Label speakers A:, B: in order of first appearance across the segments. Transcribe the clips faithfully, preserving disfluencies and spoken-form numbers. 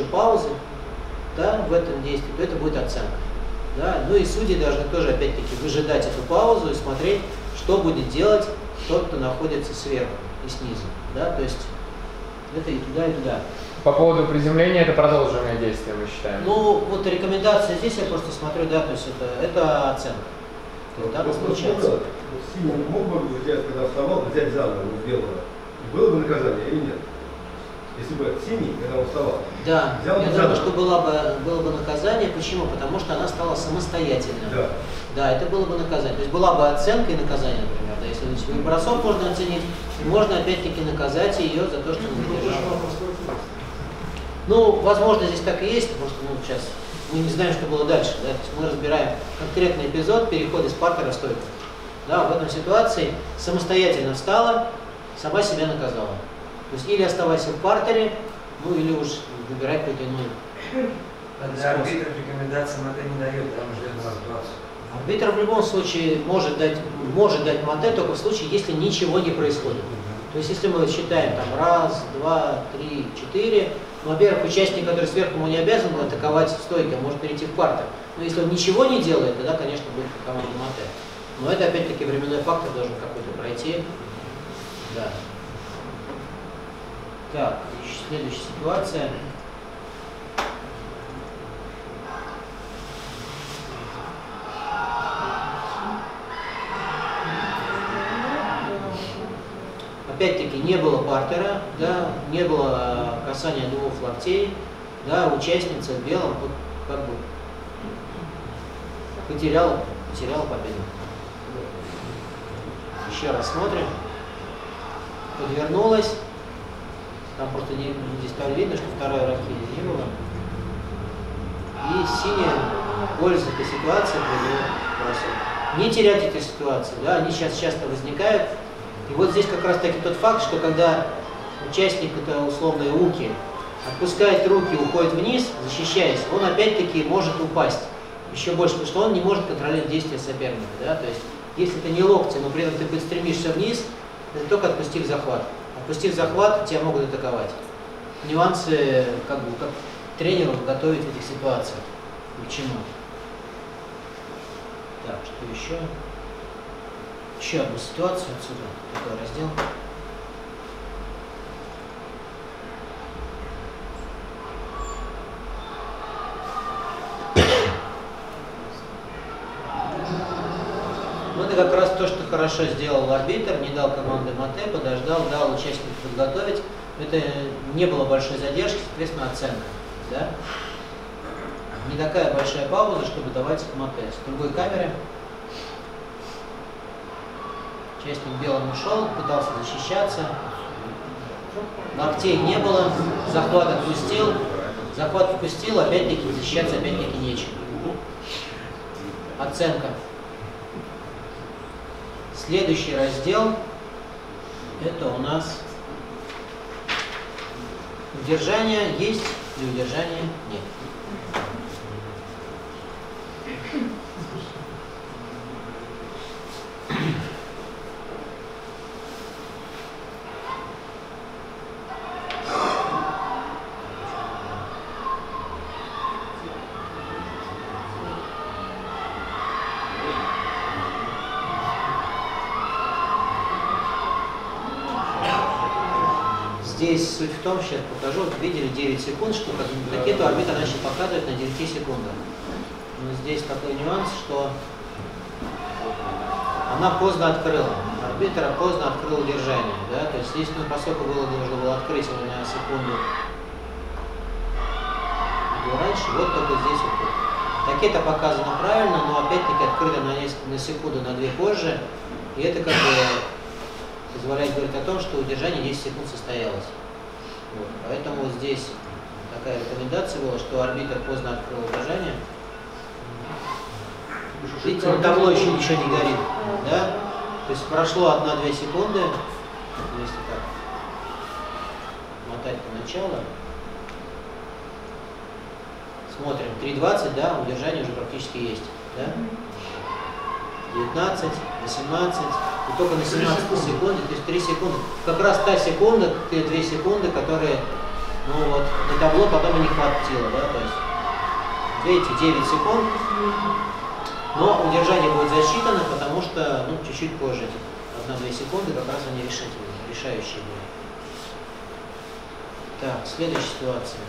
A: паузы, да, в этом действии, то это будет оценка. Да? Ну и судьи должны тоже опять-таки выжидать эту паузу и смотреть, что будет делать тот, кто находится сверху и снизу. Да? То есть это и туда, и туда.
B: По поводу приземления это продолженное действие, мы считаем.
A: Ну, вот рекомендация здесь, я просто смотрю, да, то есть это, это оценка. То есть, да, получается.
C: Синий мог бы взять, когда вставал, взять за ногу белого? Было бы наказание или нет? Если бы синий, когда он вставал.
A: Да,
C: взял
A: я
C: бы
A: думаю, что было бы, было бы наказание. Почему? Потому что она стала самостоятельной.
C: Да.
A: Да, это было бы наказание. То есть была бы оценка и наказание, например. Да, если бросок можно оценить, можно опять-таки наказать ее за то, что она задержала. Ну, возможно, здесь так и есть, потому что ну, сейчас мы не знаем, что было дальше. Да? То есть мы разбираем конкретный эпизод перехода из партера в стойку. Да, в этом ситуации самостоятельно встала, сама себя наказала. То есть или оставайся в партере, ну или уж выбирай какой-то иной.
D: Для арбитров рекомендации мате не дает, там ждет ситуацию.
A: Арбитр в любом случае может дать, может дать мате только в случае, если ничего не происходит. То есть если мы считаем там раз, два, три, четыре, ну, во-первых, участник, который сверху ему не обязан был атаковать в стойке, он может перейти в партер. Но если он ничего не делает, тогда, конечно, будет по команде мате. Но это опять-таки временной фактор должен какой-то пройти. Да. Так, следующая ситуация. Опять-таки не было партера, да, не было касания двух локтей, да, участница в белом вот, как бы потеряла, потеряла победу. Еще раз смотрим. Подвернулась. Там просто не, здесь стало видно, что второй раки не было. И синяя пользуется этой ситуацией, бросок. Не терять эти ситуации, да, они сейчас часто возникают. И вот здесь как раз таки тот факт, что когда участник, это условные уки, отпускает руки, уходит вниз, защищаясь, он опять-таки может упасть еще больше, потому что он не может контролировать действия соперника. Да? То есть, если это не локти, но при этом ты стремишься вниз, это только отпустив захват. Отпустив захват, тебя могут атаковать. Нюансы, как бы, как тренеру готовить в этих ситуациях. К чему? Так, что еще? Еще одну ситуацию отсюда, такой раздел. Ну, это как раз то, что хорошо сделал арбитр, не дал команды мате, подождал, дал участнику подготовить. Это не было большой задержки, соответственно, оценка. Да? Не такая большая пауза, чтобы давать мате. С другой камеры. Участник белым ушел, пытался защищаться. Локтей не было, захват отпустил. Захват отпустил, опять-таки защищаться опять-таки нечем. Оценка. Следующий раздел это у нас удержание есть или удержание нет. Здесь суть в том, сейчас покажу, вот видели девять секунд, что ракету арбитр начал показывать на девяти секундах. Но здесь такой нюанс, что она поздно открыла. Арбитр поздно открыл удержание. Да? То есть здесь, ну, поскольку было, нужно было открыть его на секунду раньше, вот только здесь вот. Ракета показана правильно, но опять-таки открыта на, несколько, на секунду, на две позже. И это как бы позволяет говорить о том, что удержание десять секунд состоялось. Вот. Поэтому вот здесь такая рекомендация была, что арбитр поздно открыл удержание. Видите, на табло еще ничего не горит. Да? То есть прошло одна-две секунды. Если так мотать до начала. Смотрим. три двадцать, да, удержание уже практически есть. Да? девятнадцать, восемнадцать, и только на семнадцатой секунде, то есть три секунды. Как раз та секунда, те две секунды, которые Ну вот, на табло потом и не хватило, да, то есть, видите, девять секунд, но удержание будет засчитано, потому что, ну, чуть-чуть позже, одна-две секунды, как раз они решительные, решающие были. Так, следующая ситуация.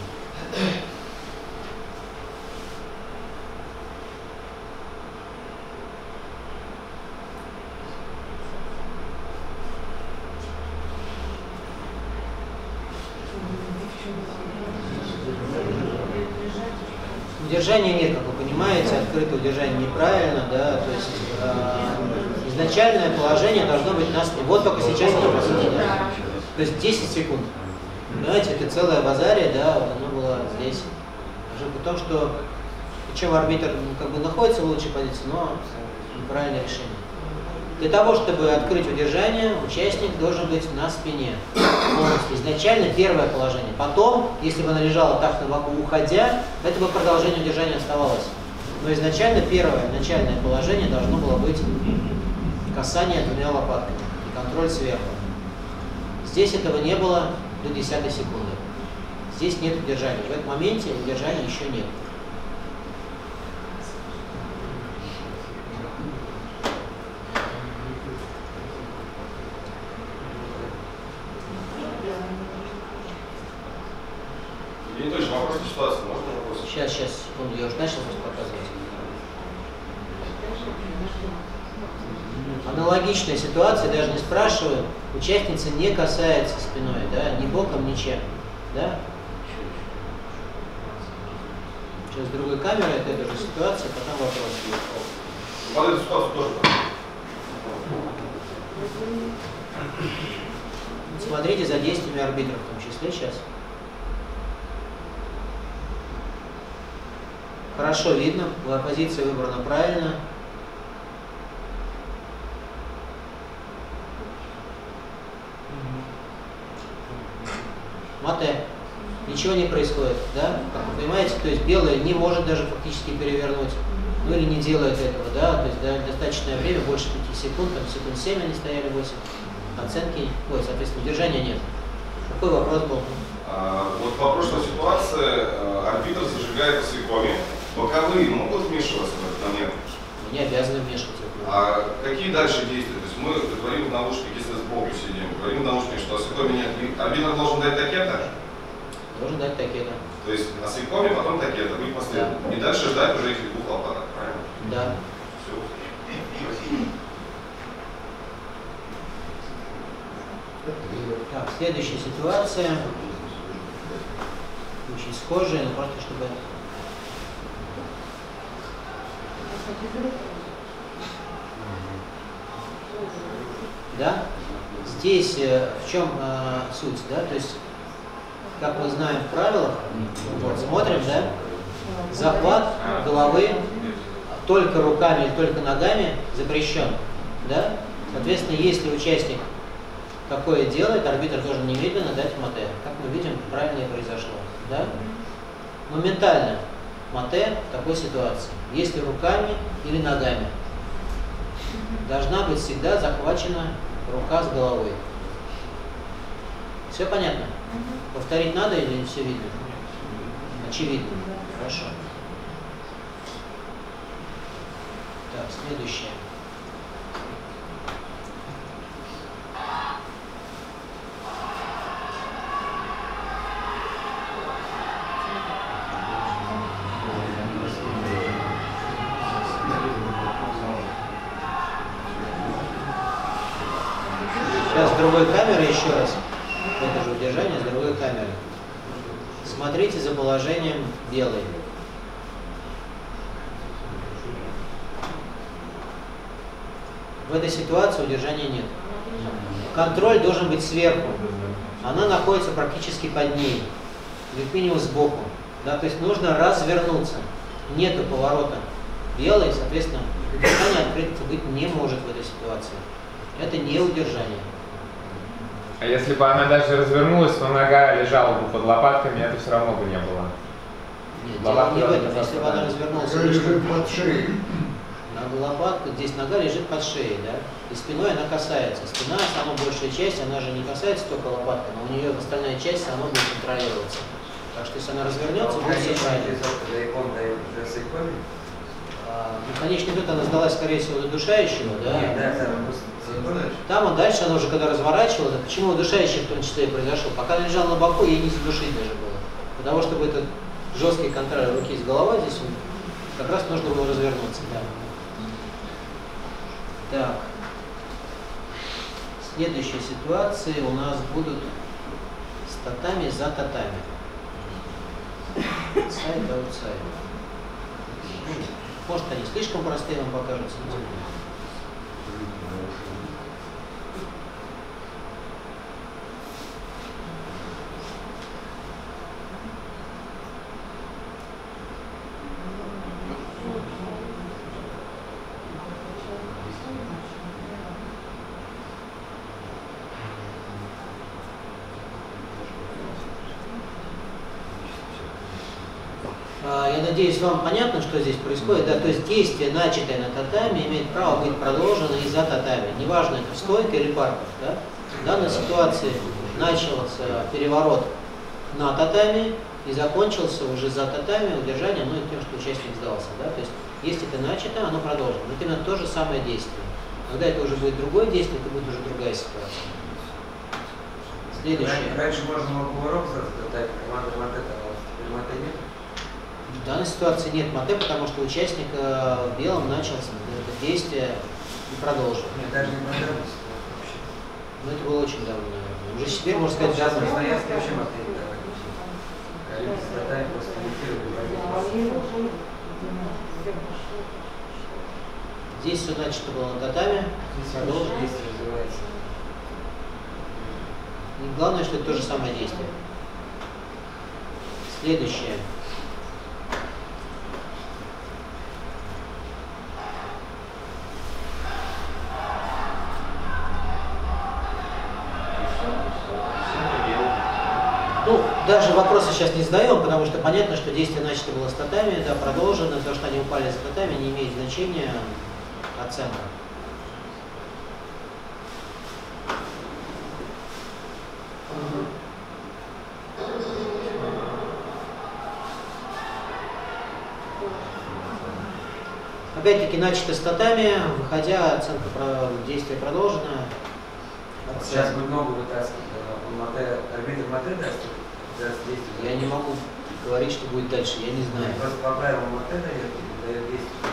A: Удержания нет, как вы понимаете, открытое удержание неправильно, да, то есть э, изначальное положение должно быть на спине. Вот только сейчас оно посмотрите. То есть десять секунд. Понимаете, это целая базария, да, вот оно было здесь. Даже при том, что причем арбитр ну, как бы находится в лучшей позиции, но неправильное решение. Для того, чтобы открыть удержание, участник должен быть на спине. Полностью. Изначально первое положение. Потом, если бы она лежала так на боку, уходя, это бы продолжение удержания оставалось. Но изначально первое, начальное положение должно было быть касание двумя лопатками и контроль сверху. Здесь этого не было до десятой секунды. Здесь нет удержания. В этом моменте удержания еще нет.
C: Евгений Анатольевич, вопрос по ситуации. Можно вопрос?
A: Сейчас, сейчас, секунду, я уже начал вас показывать. Аналогичная ситуация, даже не спрашиваю, участница не касается спиной, да, ни боком, ничем, да? Сейчас с другой камерой, это эта же ситуация, потом вопрос.
C: Под эту ситуацию тоже.
A: Смотрите за действиями арбитра в том числе сейчас. Хорошо видно, позиция выбрана правильно. Мате. Ничего не происходит, да? Как вы понимаете, то есть белая не может даже фактически перевернуть, ну или не делает этого, да? То есть да, достаточное время, больше пяти секунд, там секунд семь они стояли, восемь. Оценки, ой, соответственно, удержания нет. Какой вопрос был?
E: А, вот по прошлой ситуации арбитр зажигает свекоми. Боковые могут вмешиваться в этот момент?
A: Мы не обязаны вмешиваться.
E: А какие дальше действия? То есть мы говорим в наушнике, если сбоку сидим, говорим в наушнике, что свекоми нет. Арбитр должен дать такета?
A: Должен дать такета.
E: То есть на свекоми, потом такета, быть последовательным. Да. И дальше ждать уже этих двух лопаток, правильно?
A: Да.
E: Все. Спасибо.
A: Так, следующая ситуация. Очень схожая, но просто чтобы... Да? Здесь э, в чем э, суть, да? То есть, как мы знаем в правилах, вот, смотрим, да? Захват головы только руками или только ногами запрещен, да? Соответственно, если участник такое делает, арбитр должен немедленно дать мате. Как мы видим, правильно и произошло, да? Моментально мате в такой ситуации, если руками или ногами, должна быть всегда захвачена рука с головой. Все понятно? Повторить надо или все видно? Очевидно. Хорошо. Так, следующее. Сейчас с другой камеры еще раз. Это же удержание с другой камеры. Смотрите за положением белой. В этой ситуации удержания нет. Контроль должен быть сверху. Она находится практически под ней. Как минимум сбоку. Да, то есть нужно развернуться. Нету поворота белой, соответственно, удержание открыто быть не может в этой ситуации. Это не удержание.
B: А если бы она даже развернулась, но нога лежала бы под лопатками, это все равно бы не было.
A: Нет, дело не в этом. Если бы она развернулась,
F: лежит под шеей.
A: лопатка, здесь нога лежит под шеей, да? И спиной она касается. Спина, самая большая часть, она же не касается только лопатка, но у нее остальная часть, она будет контролироваться. Так что если она развернется, будет все правильно. А, ну, конечный итог она сдалась, скорее всего, до удушающего, да?
D: Нет, да, да,
A: Там, а дальше она уже когда разворачивалась, а почему удушающий в том числе и произошел? Пока она лежала на боку, ей не задушить даже было. Для того, чтобы этот жесткий контроль руки с головой, здесь как раз нужно было развернуться. Да. Так. Следующие ситуации у нас будут с татами за татами. Сайд, аутсайд. Может, они слишком простые вам покажутся. Я надеюсь, вам понятно, что здесь происходит. Да? То есть действие, начатое на татами, имеет право быть продолжено и за татами. Неважно, это стойка или парков. Да? В данной ситуации начался переворот на татами и закончился уже за татами удержанием, ну и тем, что участник сдался. Да? То есть, если это начато, оно продолжено. Это именно то же самое действие. Когда это уже будет другое действие, это будет уже другая ситуация. Следующее.
D: Раньше можно было поворот задать, команда мате, а теперь мате нет.
A: В данной ситуации нет мате, потому что участник в белом начал это действие и продолжил.
D: Нет, даже не мате.
A: Ну это было очень давно, наверное. Уже теперь можно сказать
D: сейчас
A: давно.
D: настоящий вообще мате.
A: Здесь все начато было на татами.
D: Здесь действие развивается.
A: И главное, что это то же самое действие. Следующее. Ну, даже вопросы сейчас не задаем, потому что понятно, что действие начато было с татами, да, продолжено, то, что они упали за татами, не имеет значения оценка. Опять-таки начато с татами, выходя, оценка про действия продолжена.
D: Сейчас будет много вытаскивать. Арбитр мате даст действие.
A: Я не могу говорить, что будет дальше, я не знаю.
D: Просто по правилам мате дает, дает действие.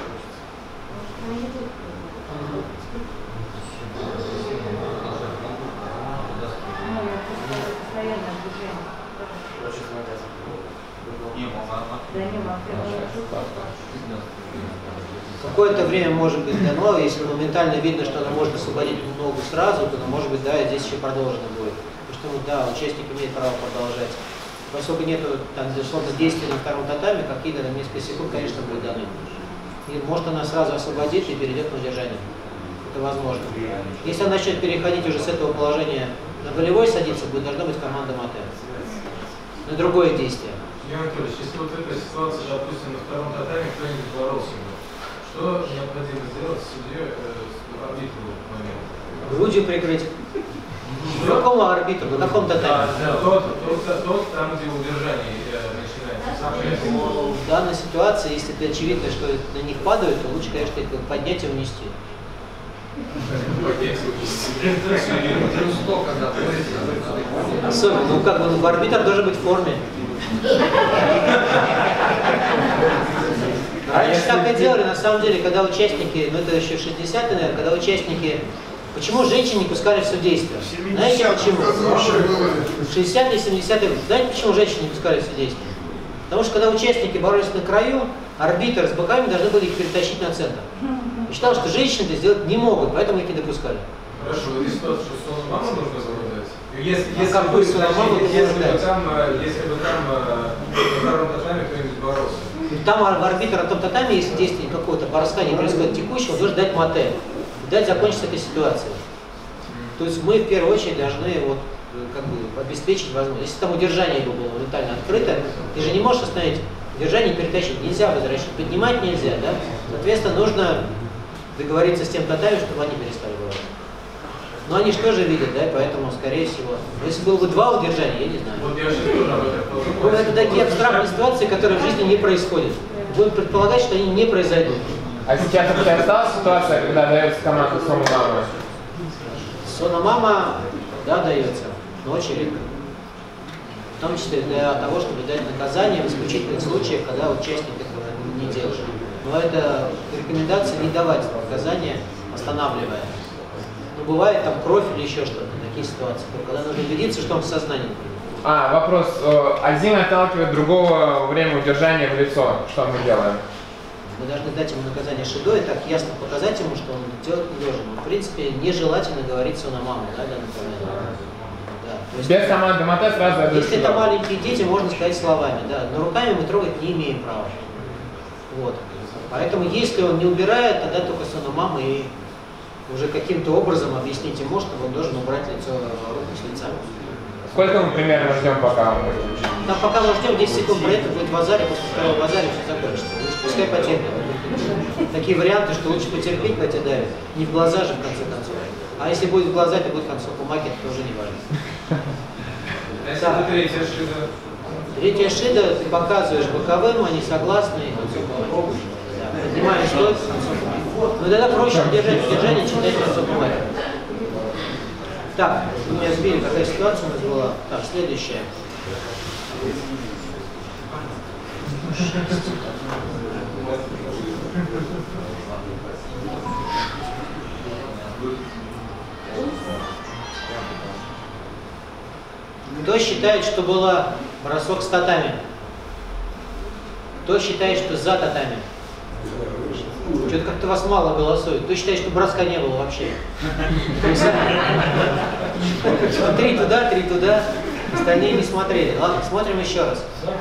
A: Какое-то время может быть дано, если моментально видно, что она может освободить ногу сразу, то, может быть, да, здесь еще продолжено будет. Потому что, ну, да, участник имеет право продолжать. Поскольку нет там, безусловно, действия на втором татаме, какие-то там несколько секунд, конечно, будут даны. И может она сразу освободит и перейдет на удержание. Это возможно. Если она начнет переходить уже с этого положения на голевой садиться, будет должна быть команда мате. На другое действие.
F: Юрий Анатольевич, если вот эта ситуация, допустим, на втором татаме кто-нибудь боролся, что необходимо сделать судье, э, арбитру в этот момент?
A: Грудью прикрыть. Какому арбитру? На каком татаме?
F: Да, да, тот, тот, тот, там, где удержание э, начинается.
A: В данной ситуации, если это очевидно, что на них падают, то лучше, конечно, их поднять и унести. Особенно, ну как бы, арбитр должен быть в форме. Раньше так и делали, на самом деле, когда участники, ну это еще шестидесятые, наверное, когда участники, почему женщин не пускали в судейство? Знаете почему? шестидесятые и семидесятые годы. Знаете, почему женщин не пускали в судейство? Потому что когда участники боролись на краю, арбитр с боками должны были их перетащить на центр. И считал, что женщины это сделать не могут, поэтому их не допускали.
F: Хорошо, и ситуация, что сон маму нужно соблюдать? Если,
A: А
F: если,
A: как
F: бы,
A: бы сон маму
F: если, если, бы
A: нужно
F: там, если бы там на втором татаме кто-нибудь боролся?
A: Там в арбитр на том татаме, если действие какого-то бороска не происходит текущего, должен дать мате. И дать закончиться этой ситуации. То есть мы в первую очередь должны вот, как бы, обеспечить возможность. Если там удержание его было моментально открыто, ты же не можешь остановить удержание и перетащить. Нельзя возвращать. Поднимать нельзя, да? Соответственно, нужно договориться с тем татами, чтобы они перестали бороться. Но они же тоже видят, да, поэтому, скорее всего, если было бы два удержания, я не знаю.
F: Вот я же тоже об этом подумал.
A: Ну, это такие абстрактные ситуации, которые в жизни не происходят. Будем предполагать, что они не произойдут.
B: А сейчас вообще осталась ситуация, когда дается команда Сона Мама?
A: Сона Мама, да, дается, но очень редко. В том числе для того, чтобы дать наказание в исключительных случаях, когда участник этого не делает. Но это рекомендация не давать наказание, останавливая. Ну, бывает там кровь или еще что-то, такие ситуации, когда нужно убедиться, что он в сознании.
B: А, вопрос. Один отталкивает другого во время удержания в лицо. Что мы делаем?
A: Мы должны дать ему наказание шидо и так ясно показать ему, что он делать не должен. В принципе, нежелательно говорить Сона Мама, да, для напоминания. Да. То есть,
B: без команды мате сразу я
A: если это маленькие дети, можно сказать словами, да, но руками мы трогать не имеем права. Вот. Поэтому, если он не убирает, тогда только Сона Мама и уже каким-то образом объяснить ему, что он должен убрать лицо, руку с лица.
B: Сколько мы примерно ждем, пока он будет?
A: Да, пока мы ждем десять секунд, про это будет базаре, после второго базаре все закончится. Лучше пускай потерпит. Такие варианты, что лучше потерпеть, хотя давит. Не в глаза же, в конце концов. А если будет в глаза, то будет концов бумаги, это тоже не важно.
F: А если это третья шида?
A: Третья шида, ты показываешь боковым, они согласны, и концов бумаги. Да, поднимаешь стойку, концов бумаги. Но тогда проще удержать удержание, чем дать концов бумаги. Так, вы меня сбили, какая ситуация у нас была. Так, следующая. Кто считает, что было бросок с татами? Кто считает, что за татами? Что-то как-то вас мало голосует. Кто считает, что броска не было вообще? Три туда, три туда. Остальные не смотрели. Ладно, смотрим еще раз.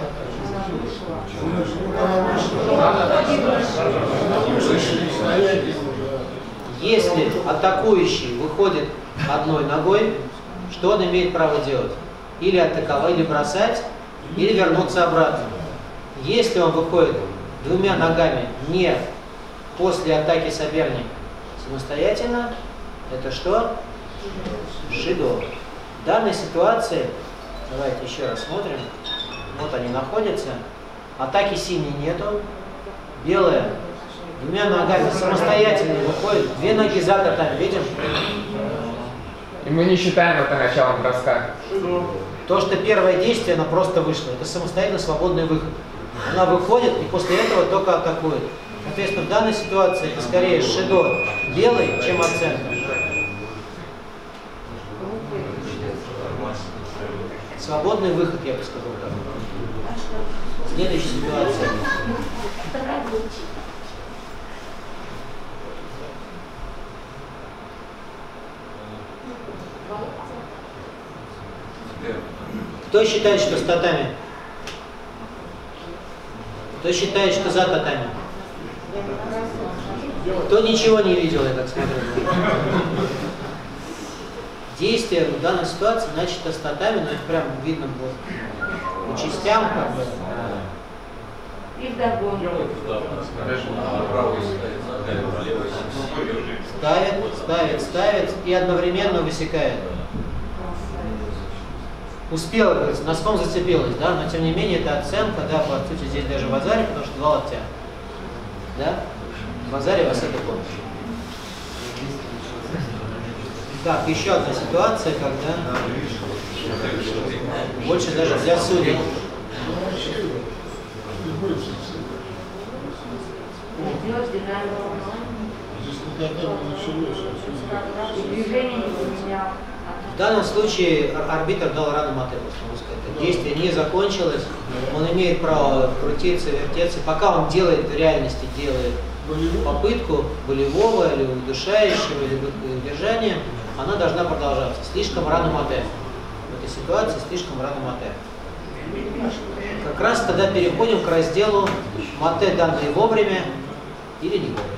A: Если атакующий выходит одной ногой, что он имеет право делать? Или атаковать, или бросать, или вернуться обратно. Если он выходит двумя ногами не после атаки соперника самостоятельно, это что? Шидо. В данной ситуации, давайте еще раз смотрим, вот они находятся, атаки синей нету, белая двумя ногами самостоятельно выходит, две ноги за татами, видим?
B: И мы не считаем это началом броска.
A: То, что первое действие, она просто вышла, это самостоятельно свободный выход. Она выходит и после этого только атакует. Соответственно, в данной ситуации это скорее шидо белый, чем оценка. Свободный выход, я бы сказал. Следующая ситуация. Кто считает, что с татами? Кто считает, что за татами? Кто ничего не видел, я так смотрю. Действие в данной ситуации начато с татами, но это прям видно по, по частям.
G: И вдогон.
A: Ставит, ставит, ставит и одновременно высекает. Успела, говорится, носком зацепилась, да, но тем не менее это оценка, да, по сути здесь даже в азаре, потому что два локтя. Да? В азаре вас это помнит. Так, еще одна ситуация, когда больше даже для судей. В данном случае арбитр дал рану мате, потому что действие не закончилось, он имеет право крутиться, вертеться, пока он делает, в реальности делает попытку болевого или удушающего, или удержания, она должна продолжаться. Слишком рано мате. В этой ситуации слишком рано мате. Как раз тогда переходим к разделу мате, данные вовремя или не вовремя.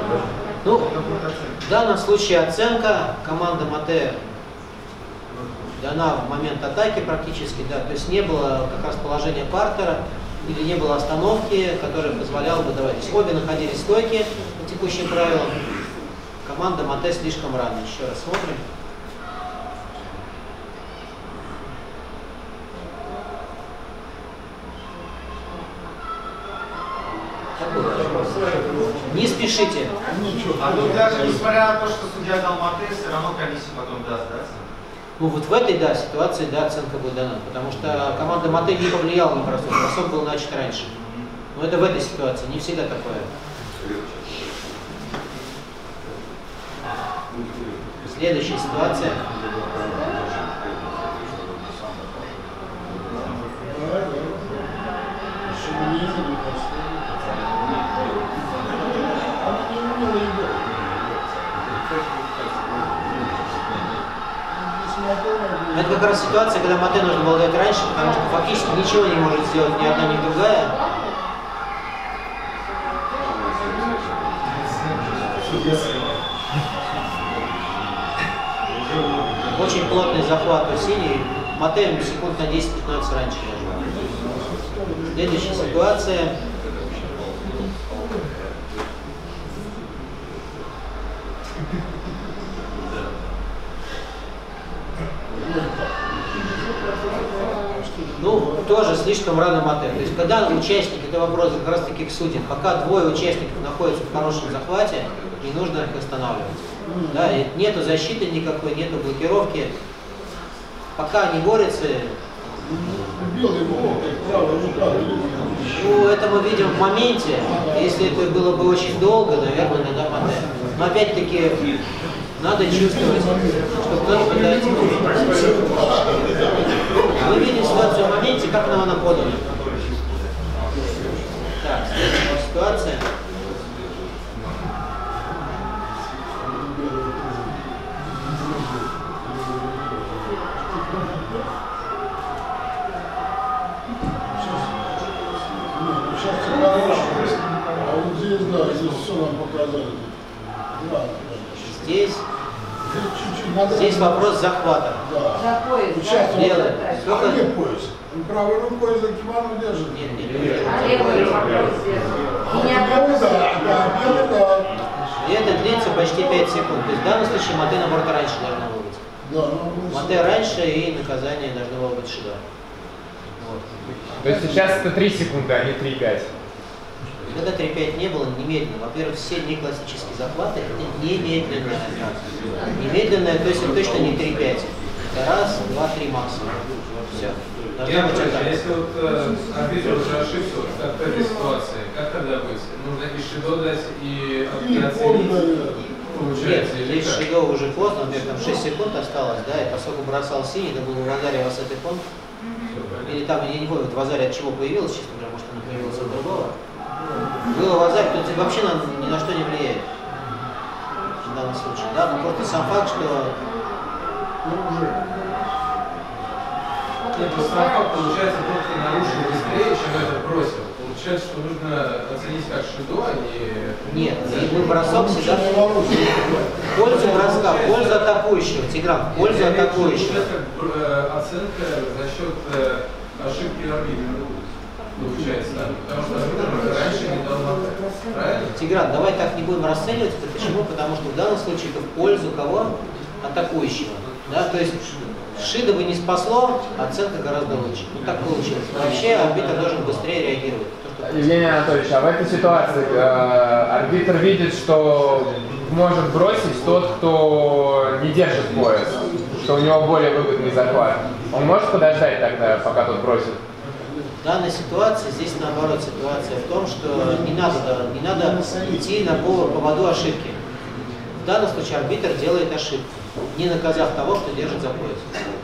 A: Ну, в данном случае оценка, команда мате дана в момент атаки практически, да, то есть не было как раз положения партера или не было остановки, которая позволяла бы давать. То есть обе находились в стойке по текущим правилам. Команда Мате слишком рано. Еще раз смотрим. Не спешите.
G: А тут даже несмотря на то, что судья дал Мате, все равно комиссия потом даст, да?
A: Ну вот в этой, да, ситуации, да, оценка будет дана, потому что команда Мате не повлияла на бросок, бросок был начат раньше. Но это в этой ситуации, не всегда такое. Следующая ситуация. Это как раз ситуация, когда Мате нужно было дать раньше, потому что фактически ничего не может сделать ни одна, ни другая. Очень плотный захват у синий. Мате секунд на десять-пятнадцать раньше. Следующая ситуация. Ну, тоже слишком рано Мате. То есть, когда участники, это вопрос как раз таки к судьям, пока двое участников находятся в хорошем захвате, не нужно их останавливать. Да, нету защиты никакой, нету блокировки. Пока они борются. Ну, это мы видим в моменте. Если это было бы очень долго, наверное, надо Мате. Но опять-таки надо чувствовать, что кто-то пытается. Мы видим ситуацию в моменте, как нам она подана. Так, следующая ситуация.
H: А вот здесь, да, здесь все нам показали.
A: Здесь, здесь вопрос захвата.
H: Да.
A: Белый.
H: А где пояс? Он правой рукой за кимоно держит.
A: Нет, нет, нет.
I: А левый вопрос
H: А белый, да, да, белый, да.
A: И это длится почти пять секунд. То есть в данном случае Мате, наоборот, раньше должно было быть.
H: Да, ну,
A: Мате раньше, и наказание должно было быть Шидо. Вот.
B: То есть сейчас это три секунды, а не три-пять.
A: Когда три-пять не было, немедленно. Во-первых, все неклассические захваты это немедленная атака. Немедленная, то есть это точно не три-пять. Это раз, два, три максимум. Все.
F: Я понимаю, если вот э, арбитр уже ошибся, вот, как в этой ситуации, как тогда быть? Нужно и Шидо дать, и оценить, получается,
A: нет,
F: или
A: здесь
F: как?
A: Шидо уже поздно, например, там шесть секунд осталось, да, и поскольку бросал синий, это был в Вазаре Васатепон. Или там, я не помню, в Вазаре от чего появилось, честно говоря, может она появилась от другого. Было в Вазаре, тут вообще на, ни на что не влияет. В данном случае, да, но просто сам факт, что
F: Нет, просто факт получается, тот, кто нарушил быстрее, чем этот бросил. Получается, что нужно оценить как Шидо, а не...
A: нет, и мы бросок всегда в пользу броска, в пользу атакующего, Тигран, в пользу атакующего.
F: Это оценка за счет э, ошибки арбитра. Получается, да. Потому что арбитр раньше не дал Мате. Правильно?
A: Тигран, давай так не будем расценивать это. Почему? Потому что в данном случае это в пользу кого? Атакующего. Да? То есть Шидо бы не спасло, оценка гораздо лучше. Ну так получилось. Вообще арбитр должен быстрее реагировать. То, что...
B: Евгений Анатольевич, а в этой ситуации э, арбитр видит, что может бросить тот, кто не держит пояс, что у него более выгодный захват. Он может подождать тогда, пока тот бросит?
A: В данной ситуации, здесь наоборот ситуация в том, что не надо, не надо идти на поводу ошибки. В данном случае арбитр делает ошибку, не наказав того, кто держит за пояс.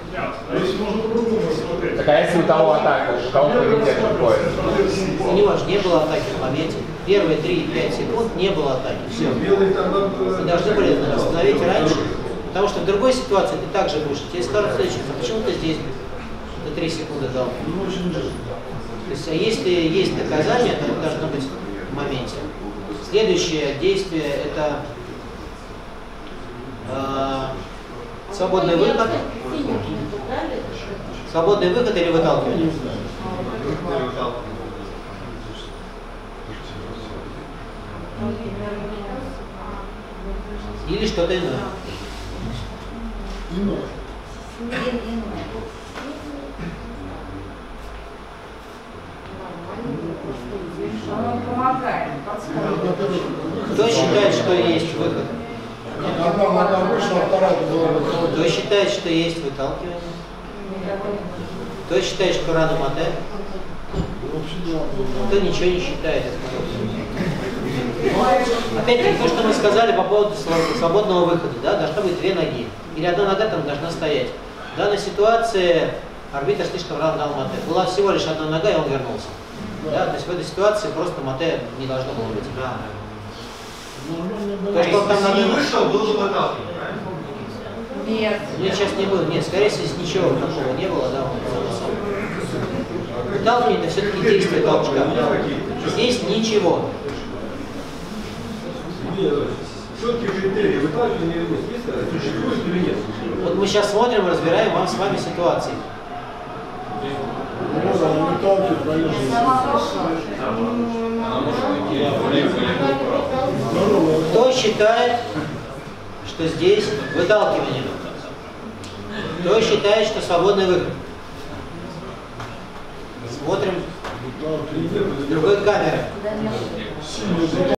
B: Так а если у того атака, у того, кто не держит пояс?
A: У него же не было атаки в моменте. Первые три-пять секунд не было атаки. Все. Вы должны были остановить раньше. Потому что в другой ситуации ты также будешь. Тебе скажут следующее, почему ты здесь ты три секунды дал? То есть, если есть наказание, то это должно быть в моменте. Следующее действие это э, свободный выход. Свободный выход или выталкивание? Или что-то иное.
H: Иное.
I: Он помогает, подсказывает.
A: Кто считает, что есть выход?
H: Одна нога вышла, а вторая была выталкивание.
A: Кто считает, что есть выталкивание? Кто считает, что рано мате? Кто ничего не считает. Опять-таки, то, что мы сказали по поводу свободного выхода, да, должно быть две ноги. Или одна нога там должна стоять. В данной ситуации арбитр слишком рано дал мате. Была всего лишь одна нога, и он вернулся. Да, то есть в этой ситуации просто мате не должно было быть.
G: Да.
A: То, что он там
G: Если не
A: надо...
G: вышел, был бы выталкивание, правильно?
I: Нет.
A: Нет, сейчас не было. Нет, скорее всего, здесь ничего такого не было, да, он сам. Выталкивание это все-таки действие толчка. Здесь ничего.
C: Четкие критерии выталкивания или нет, есть, существует или нет?
A: Вот мы сейчас смотрим, разбираем вам с вами ситуации. Кто считает, что здесь выталкивание? Кто считает, что свободный выход? Смотрим с другой камеры.